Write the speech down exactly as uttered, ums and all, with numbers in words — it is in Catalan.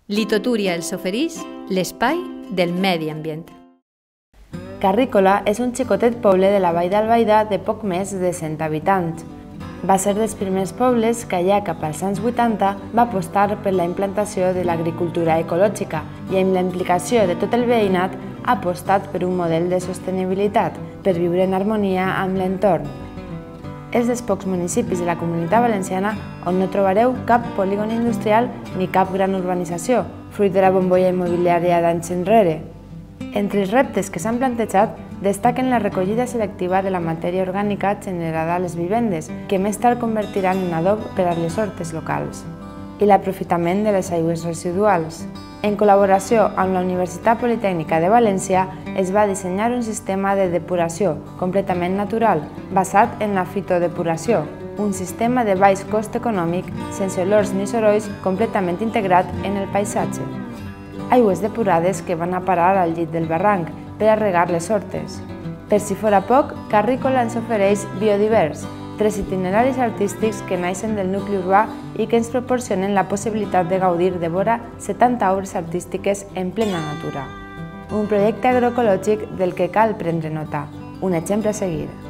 Litotúria els ofereix l'espai del medi ambient. Carrícola és un xicotet poble de la Vall d'Albaida de poc més de cent habitants. Va ser dels primers pobles que allà cap als anys vuitanta va apostar per la implantació de l'agricultura ecològica i amb la implicació de tot el veïnat ha apostat per un model de sostenibilitat per viure en harmonia amb l'entorn. És dels pocs municipis de la Comunitat Valenciana on no trobareu cap polígon industrial ni cap gran urbanització, fruit de la bombolla immobiliària d'anys enrere. Entre els reptes que s'han plantejat destaquen la recollida selectiva de la matèria orgànica generada a les vivendes, que més tard convertiran en adob per a les hortes locals, i l'aprofitament de les aigües residuals. En col·laboració amb la Universitat Politècnica de València es va dissenyar un sistema de depuració completament natural, basat en la fitodepuració, un sistema de baix cost econòmic, sense olors ni sorolls, completament integrat en el paisatge. Aigües depurades que van a parar al llit del barranc per a regar les hortes. Per si fora poc, Carrícola ens ofereix Biodivers, tres itineraris artístics que naixen del nucli urbà i que ens proporcionen la possibilitat de gaudir de vora setanta obres artístiques en plena natura. Un projecte agroecològic del que cal prendre nota, un exemple a seguir.